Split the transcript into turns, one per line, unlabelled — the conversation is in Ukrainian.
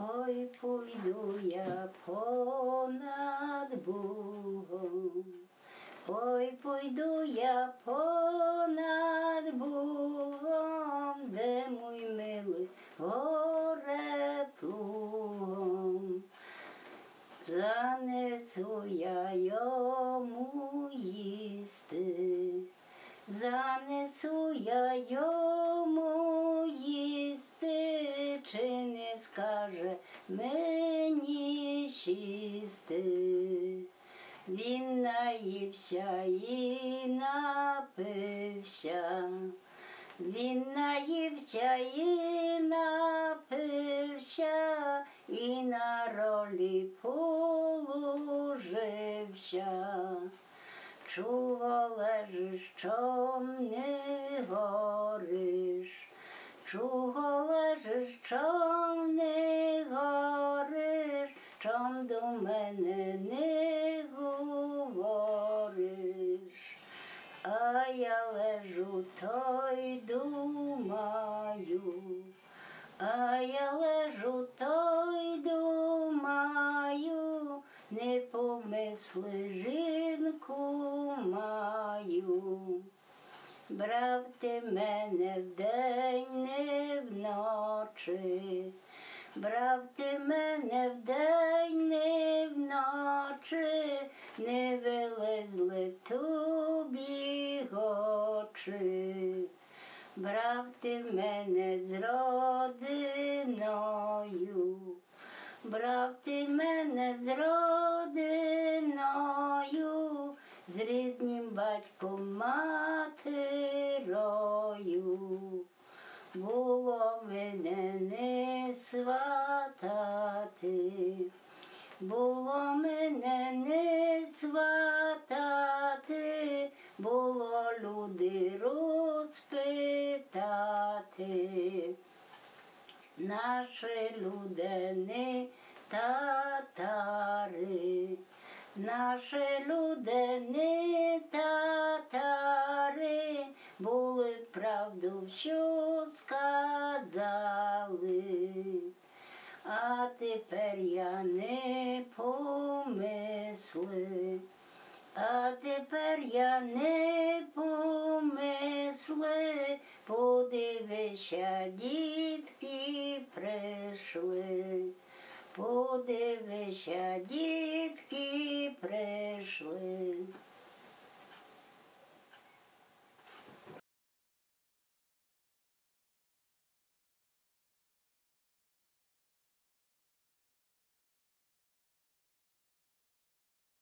Ой, пойду я понад Богом, ой, пойду я понад Богом, де мій милий горе плугом. Занесу я йому їсти, занесу я йому їсти, чи не скаже мені шісти. Він наївся і напився, він наївся і напився, і на ролі положився. Чого лежиш, чом не гориш? Чого лежиш, чом не гориш? Чом до мене не говориш? А я лежу, то й думаю, а я лежу, то й думаю, не помисли, жінку маю. Брав ти мене вдень, не вночі, брав ти мене вдень, не вночі, не вилезли тобі очі. Брав ти мене з родиною, брав ти мене з родиною, з ріднім батьком матерою. Було мене не сватати, було мене не сватати, було люди розпитати. Наші люди не татари, наші люди не татари, були правду, що сказали. А тепер я не помисли, а тепер я не помисли, подивися, дітки прийшли, подивися, дітки прийшли.